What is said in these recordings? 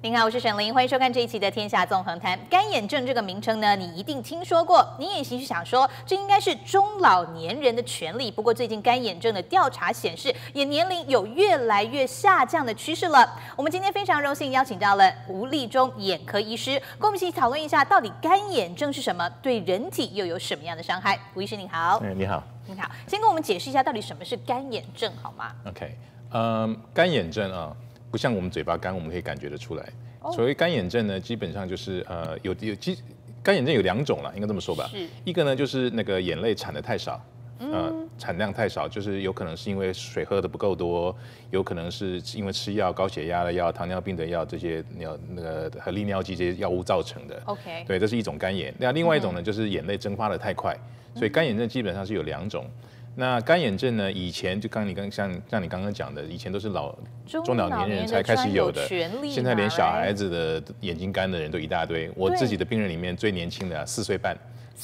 您好，我是沈玲，欢迎收看这一期的《天下纵横谈》。干眼症这个名称呢，你一定听说过。你也许想说，这应该是中老年人的权利。不过，最近干眼症的调查显示，也年龄有越来越下降的趋势了。我们今天非常荣幸邀请到了吴立中眼科医师，跟我们一起讨论一下，到底干眼症是什么，对人体又有什么样的伤害？吴医师您好。 你好。 你好，先跟我们解释一下，到底什么是干眼症好吗 ？OK， 干眼症啊，不像我们嘴巴干，我们可以感觉得出来。所谓干眼症呢，基本上就是干眼症有2种啦，应该这么说吧。一个呢就是那个眼泪产的太少，产量太少，就是有可能是因为水喝的不够多，有可能是因为吃药、高血压的药、糖尿病的药这些和利尿剂这些药物造成的。 OK， 对，这是一种干眼。那另外一种呢，就是眼泪蒸发的太快。所以干眼症基本上是有2种。那干眼症呢，以前就像你刚刚讲的，以前都是中老年人才开始有的，现在连小孩子的眼睛干的人都一大堆。我自己的病人里面最年轻的4岁半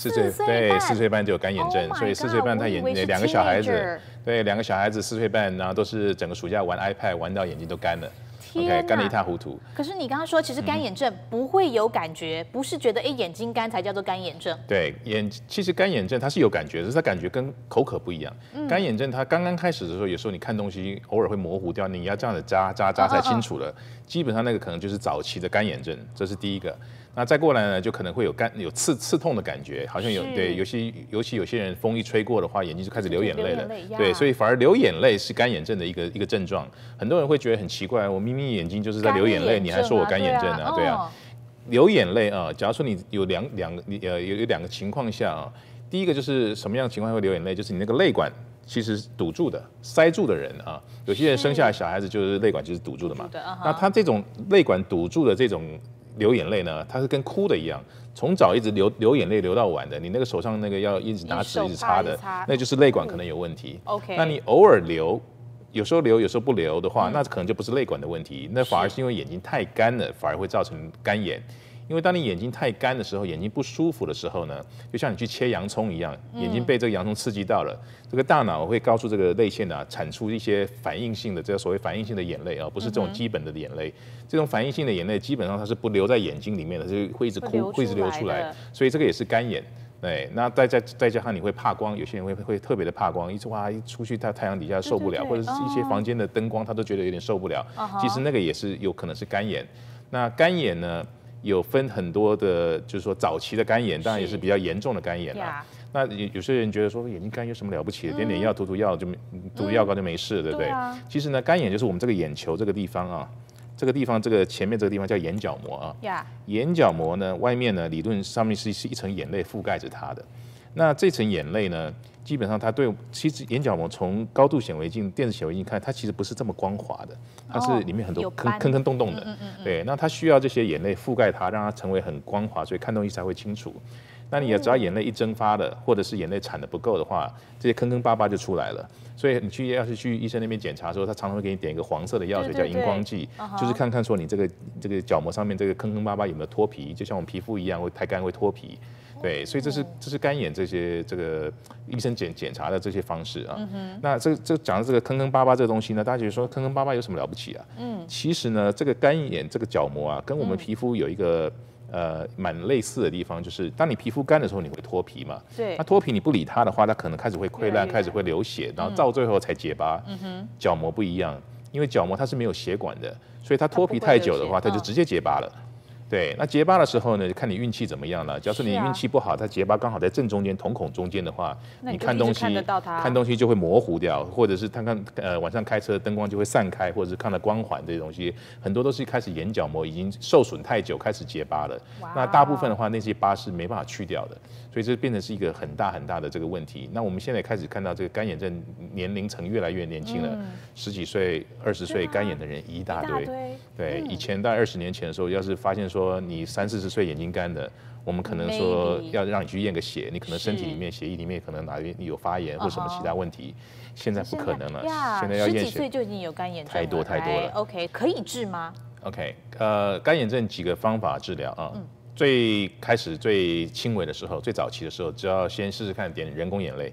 ，4岁半就有干眼症，所以4岁半他2个小孩子，对，2个小孩子4岁半，然后都是整个暑假玩 iPad 玩到眼睛都干了。OK， 干得一塌糊涂。 可是你刚刚说，其实干眼症不会有感觉，不是觉得眼睛干才叫做干眼症。 对，其实干眼症它是有感觉的，只是它感觉跟口渴不一样。干眼症它刚刚开始的时候，有时候你看东西偶尔会模糊掉，你要这样子扎才清楚了。基本上那个可能就是早期的干眼症，这是第一个。那再过来呢，就可能会有刺痛的感觉，好像尤其有些人风一吹过的话，眼睛就开始流眼泪了。对，所以反而流眼泪是干眼症的一个症状。很多人会觉得很奇怪，我明明眼睛就是在流眼泪，你还说我干眼症啊？对啊，流眼泪啊，假如说你有两个情况下啊，第一个就是什么样的情况会流眼泪，就是你那个泪管其实堵住的、塞住的人啊，有些人生下来小孩子就是泪管就是堵住的嘛。那他这种泪管堵住的这种流眼泪呢，它是跟哭的一样，从早一直流眼泪流到晚的，你那个手上那个要一直拿纸一直擦的，那就是泪管可能有问题。 OK， 那你偶尔流，有时候流有时候不流的话，那可能就不是泪管的问题，那反而是因为眼睛太干了，反而会造成干眼。因为当你眼睛太干的时候，眼睛不舒服的时候呢，就像你去切洋葱一样，眼睛被这个洋葱刺激到了，这个大脑会告诉这个泪腺啊，产出一些反应性的，这个所谓反应性的眼泪啊，不是这种基本的眼泪。这种反应性的眼泪基本上它是不留在眼睛里面的，就会一直哭，会一直流出来，所以这个也是干眼。对，那再加上你会怕光，有些人会特别的怕光，一出去太阳底下受不了，或者是一些房间的灯光他都觉得有点受不了。其实那个也是有可能是干眼。那干眼呢？有分很多的，就是说早期的干眼，当然也是比较严重的干眼啦。那有些人觉得说眼睛干有什么了不起的，点药涂药涂药膏就没事了，对不对？其实呢，干眼就是我们这个眼球这个地方啊，这个前面这个地方叫眼角膜啊。眼角膜呢，外面呢理论上面是一层眼泪覆盖着它的。那这层眼泪呢，基本上其实眼角膜从高度显微镜、电子显微镜看，它其实不是这么光滑的，它是里面很多坑洞洞的。对，那它需要这些眼泪覆盖它，让它成为很光滑，所以看东西才会清楚。那你只要眼泪一蒸发了，或者是眼泪产的不够的话，这些坑巴巴就出来了。所以你要是去医生那边检查的时候，他常常会给你点一个黄色的药水，叫荧光剂，就是看看说你这个角膜上面这个坑巴巴有没有脱皮，就像我们皮肤一样，会太干会脱皮。对，所以这是干眼这个医生检查的这些方式啊。那这讲的这个坑巴巴这个东西呢，大家觉得说坑巴巴有什么了不起啊？其实呢，这个干眼这个角膜啊，跟我们皮肤有一个蛮类似的地方，就是当你皮肤干的时候，你会脱皮嘛？ 对。 那脱皮你不理它的话，它可能开始会溃烂，开始会流血，然后到最后才结疤。角膜不一样，因为角膜它是没有血管的，所以它脱皮太久的话，它就直接结疤了。对，那结疤的时候呢，就看你运气怎么样了。假如说你运气不好，它结疤刚好在正中间瞳孔中间的话，你看东西就会模糊掉，或者是晚上开车灯光就会散开，或者是看到光环这些东西，很多都是开始眼角膜已经受损太久，开始结疤了。那大部分的话，那些疤是没办法去掉的，所以这变成是一个很大的这个问题。那我们现在开始看到这个干眼症年龄层越来越年轻了，10几岁、20岁干眼的人一大堆。对，以前在20年前的时候，要是发现说你30、40岁眼睛干的，我们可能说要让你去验个血，你可能身体里面血液里面可能哪边有发炎或什么其他问题，现在不可能了。现在要验血，10几岁就已经有干眼症了，太多了。 OK， 可以治吗 ？OK， 干眼症几个方法治疗啊。最开始最轻微的时候，最早期的时候，只要先试试看点人工眼泪。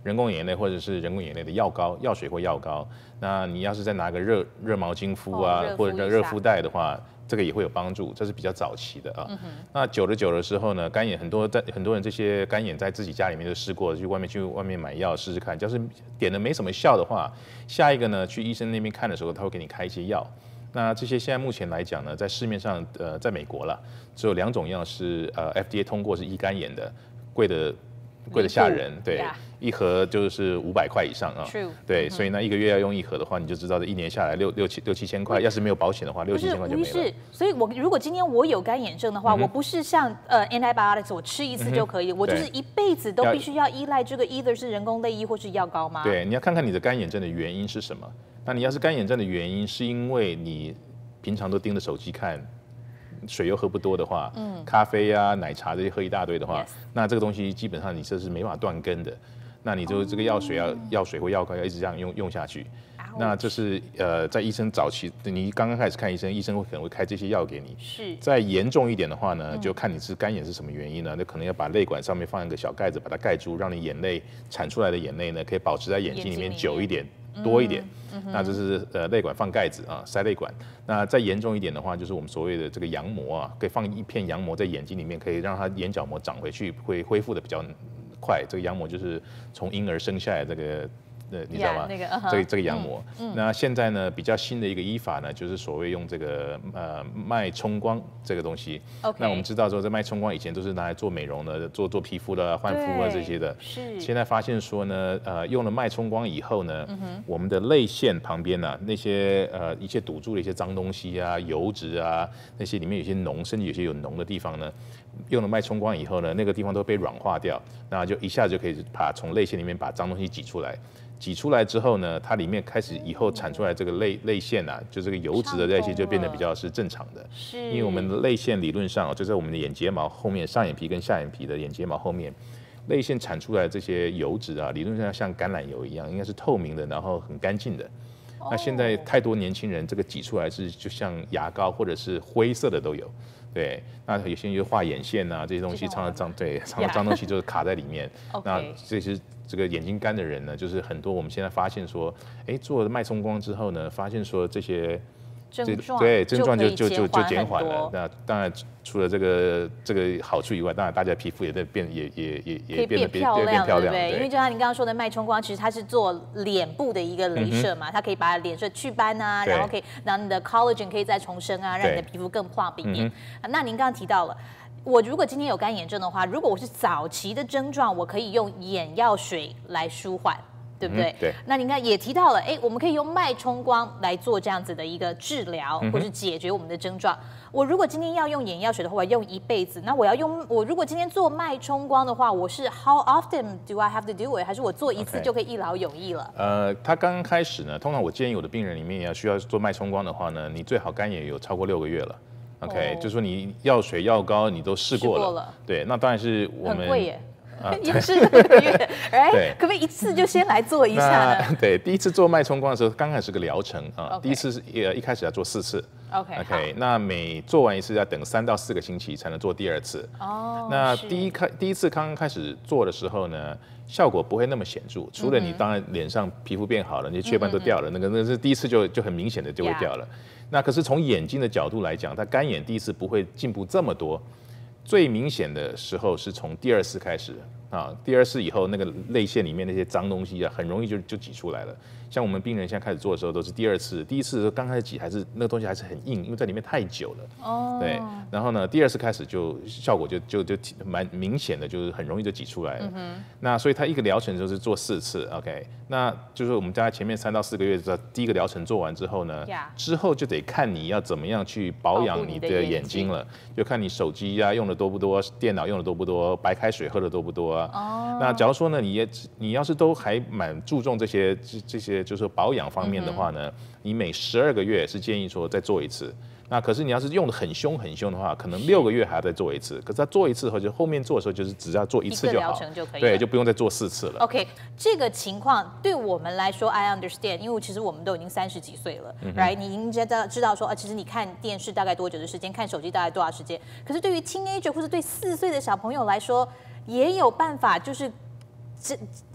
人工眼泪或者是人工眼泪的药膏、药水或药膏。那你要是再拿个热毛巾敷啊，或者热敷袋的话，这个也会有帮助。这是比较早期的啊。那久的时候呢，干眼很多人这些干眼在自己家里面就试过，去外面买药试试看。要是点的没什么效的话，下一个呢去医生那边看的时候，他会给你开一些药。那这些现在目前来讲呢，在市面上在美国了，只有2种药是FDA 通过是医干眼的，贵的吓人，对。一盒就是500块以上啊，对，所以那1个月要用1盒的话，你就知道这1年下来6、7千块，要是没有保险的话，6、7千块就没了。 是，所以如果今天我有干眼症的话，我不是像antibiotics 我吃一次就可以，我就是一辈子都必须要依赖这个 either 是人工泪液或是药膏吗？ 对，你要看看你的干眼症的原因是什么。那你要是干眼症的原因是因为你平常都盯着手机看，水又喝不多的话，咖啡啊、奶茶这些喝一大堆的话，那这个东西基本上你这是没办法断根的。那你就这个药水或药膏要一直这样用下去。那这是在医生早期，你刚刚开始看医生，医生可能会开这些药给你。 是。 再严重一点的话呢，就看你是干眼是什么原因呢？那可能要把泪管上面放一个小盖子，把它盖住，让你眼泪产出来的眼泪呢，可以保持在眼睛里面久一点、多一点。那这是泪管放盖子啊，塞泪管。那再严重一点的话，就是我们所谓的这个羊膜啊，可以放一片羊膜在眼睛里面，可以让它眼角膜长回去，会恢复的比较快。这个羊膜就是从婴儿生下来这个。你知道吗？这个羊膜。那现在呢，比较新的一个医法呢，就是所谓用这个脉冲光这个东西。那我们知道说，这脉冲光以前都是拿来做美容的、做皮肤的、焕肤啊这些的。 是。 现在发现说呢，用了脉冲光以后呢，我们的泪腺旁边呢，那些一切堵住的一些脏东西啊、油脂啊，那些里面有些脓，甚至有些有脓的地方呢，用了脉冲光以后呢，那个地方都被软化掉，那就一下子就可以从泪腺里面把脏东西挤出来。挤出来之后呢，它里面开始以后产出来这个泪腺啊，就这个油脂的这些就变得比较是正常的。 是。 因为我们的泪腺理论上就在我们的眼睫毛后面，上眼皮跟下眼皮的眼睫毛后面，泪腺产出来的这些油脂啊，理论上像橄榄油一样，应该是透明的，然后很干净的。那现在太多年轻人这个挤出来是就像牙膏或者是灰色的都有。对，那有些人就画眼线啊，这些东西常常脏东西就是卡在里面。那这个眼睛干的人呢，就是很多我们现在发现说，做了脉冲光之后呢，发现说这些症状就减缓了。那当然除了这个好处以外，当然大家皮肤也在变也变得漂亮，对不对？因为就像你刚刚说的，脉冲光其实它是做脸部的一个雷射嘛，它可以把脸色祛斑啊，然后可以让你的 collagen 可以再重生啊，让你的皮肤更胖一点。那您刚刚提到了。我如果今天有干眼症的话，如果我是早期的症状，我可以用眼药水来舒缓，对不对？ 对。 那你看也提到了，我们可以用脉冲光来做这样子的一个治疗，或是解决我们的症状。我如果今天要用眼药水的话，我要用一辈子。那我如果今天做脉冲光的话，我是 How often do I have to do it？ 还是我做一次就可以一劳永逸了？ 他刚刚开始呢，通常我建议我的病人里面需要做脉冲光的话呢，你最好干眼有超过6个月了。OK， 就是说你药水药膏你都试过了，对，那当然是我们很贵耶，要试6个月，可不可以一次就先来做一下呢？ 对，第一次做脉冲光的时候，刚开始是个疗程啊，第一次是一开始要做4次 ，OK， 那每做完一次要等3到4个星期才能做第2次。哦，那第一次刚刚开始做的时候呢，效果不会那么显著，除了你当然脸上皮肤变好了，那些雀斑都掉了，那是第一次就很明显的就会掉了。那可是从眼睛的角度来讲，它干眼第一次不会进步这么多，最明显的时候是从第2次开始啊，第2次以后那个泪腺里面那些脏东西啊，很容易就挤出来了。像我们病人现在开始做的时候，都是第2次，第1次的时候刚开始挤还是那个东西还是很硬，因为在里面太久了。哦。对，然后呢，第2次开始就效果就蛮明显的，就是很容易就挤出来了。那所以它一个疗程就是做4次 ，OK。那就是我们大概前面3到4个月的第一个疗程做完之后呢，之后就得看你要怎么样去保养你的眼睛了，就看你手机啊用的多不多，电脑用的多不多，白开水喝的多不多啊。哦。那假如说呢，你要是都还蛮注重这些就是保养方面的话呢，你每12个月是建议说再做一次。那可是你要是用的很凶的话，可能6个月还要再做一次。可是他做一次后，就后面做的时候就是只要做1次就好，对，就不用再做4次了。 OK， 这个情况对我们来说 ，I understand， 因为其实我们都已经30几岁了，right？ 你已经知道说，其实你看电视大概多久的时间，看手机大概多少时间。可是对于 teenager 或者对4岁的小朋友来说，也有办法就是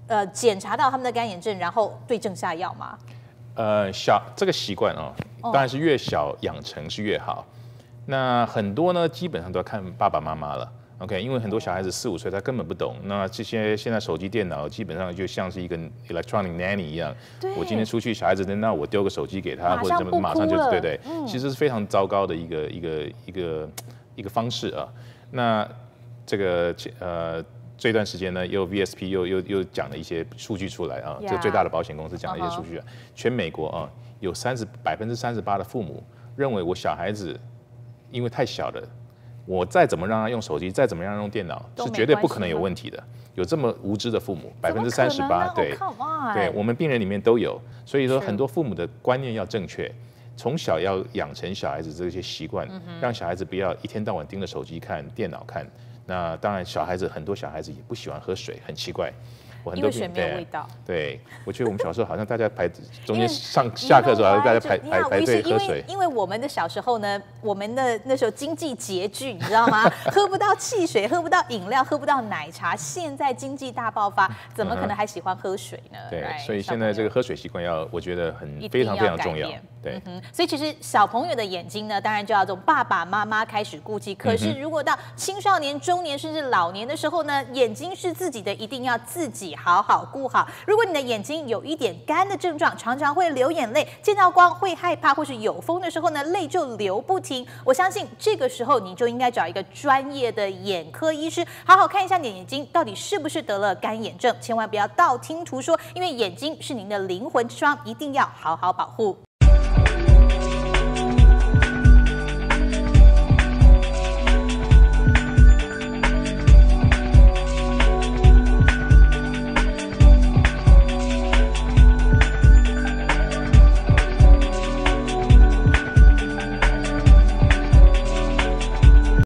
检查到他们的干眼症，然后对症下药吗？ 这个习惯哦，当然是越小养成是越好。那很多呢，基本上都要看爸爸妈妈了。OK， 因为很多小孩子4、5岁，他根本不懂。那这些现在手机、电脑基本上就像是一个 electronic nanny 一样。我今天出去，小孩子那我丢个手机给他，或者怎么，马上就对，其实是非常糟糕的一个方式啊。那这个这段时间呢，又 VSP 又讲了一些数据出来啊，这最大的保险公司讲了一些数据啊，全美国啊有38%的父母认为我小孩子因为太小了。我再怎么让他用手机，再怎么让他用电脑，是绝对不可能有问题的。有这么无知的父母，38%，对，我们病人里面都有。所以说，很多父母的观念要正确，从小要养成小孩子这些习惯，让小孩子不要一天到晚盯着手机看、电脑看。那当然，很多小孩子也不喜欢喝水，很奇怪。 因为水没有味道。 对，我觉得我们小时候好像大家中间下课的时候，大家排队喝水。 因为我们的小时候呢，我们的那时候经济拮据，你知道吗？喝不到汽水，喝不到饮料，喝不到奶茶。现在经济大爆发，怎么可能还喜欢喝水呢？ 对，所以现在这个喝水习惯我觉得非常重要。对， 所以其实小朋友的眼睛呢，当然就要从爸爸妈妈开始顾忌。可是如果到青少年、中年甚至老年的时候呢，眼睛是自己的，一定要自己好好顾好。如果你的眼睛有一点干的症状，常常会流眼泪，见到光会害怕，或是有风的时候呢，泪就流不停。我相信这个时候你就应该找一个专业的眼科医师，好好看一下你的眼睛到底是不是得了干眼症，千万不要道听途说，因为眼睛是您的灵魂之窗，一定要好好保护。